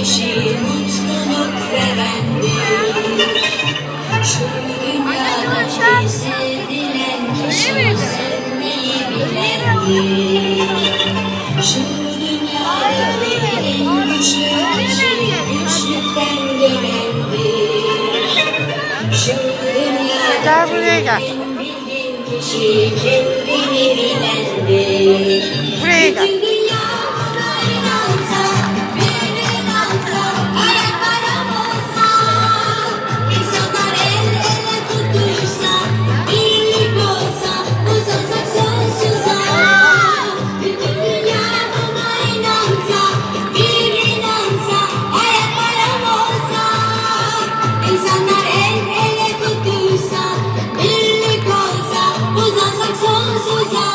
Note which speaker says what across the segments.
Speaker 1: kişi mutluluk verendir. Şu dünyadaki sevilen kişi sevmeyi bilendir. Şu dünyadaki en güçlü kişi güçlükten gelendir. Şu dünyadaki en bilgin kişi kendini bilendir. Bütün dünya buna inansa, birine inansa, ayaklarım olsa, insanlar el ele tutuşsa, birlik olsa, uzasak sonsuza. Bütün dünya buna inansa, birine inansa, ayaklarım olsa, insanlar el ele tutuşsa, birlik olsa, uzasak sonsuza.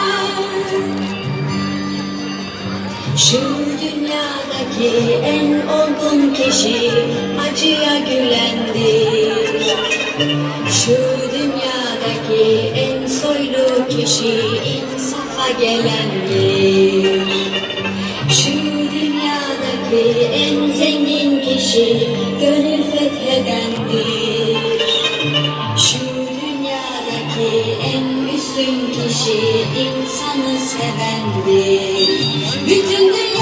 Speaker 1: Şu dünyadaki en olgun kişi acıya gülendir. Şu dünyadaki en soylu kişi insafa gelendir. Şu dünyadaki en zengin kişi gönül fethedendir. Şu dünyadaki en üstün kişi insanı sevendir. Bütün dünya